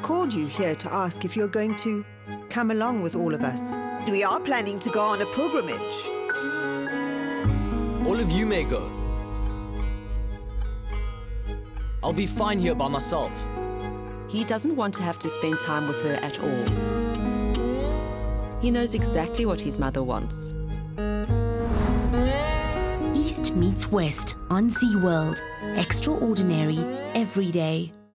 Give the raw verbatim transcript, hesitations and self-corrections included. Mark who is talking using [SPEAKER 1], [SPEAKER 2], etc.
[SPEAKER 1] called you here to ask if you're going to come along with all of us.
[SPEAKER 2] We are planning to go on a pilgrimage.
[SPEAKER 3] All of you may go. I'll be fine here by myself.
[SPEAKER 4] He doesn't want to have to spend time with her at all. He knows exactly what his mother wants.
[SPEAKER 5] East meets West on Zee World. Extraordinary every day.